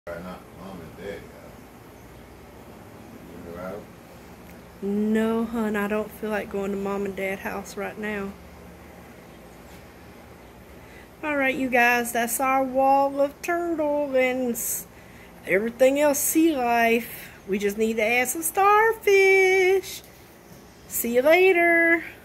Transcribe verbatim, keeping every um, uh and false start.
Right now, mom and dad got. You know, out? No, hun, I don't feel like going to mom and dad house right now. Alright, you guys, that's our wall of turtle and everything else sea life. We just need to add some starfish. See you later.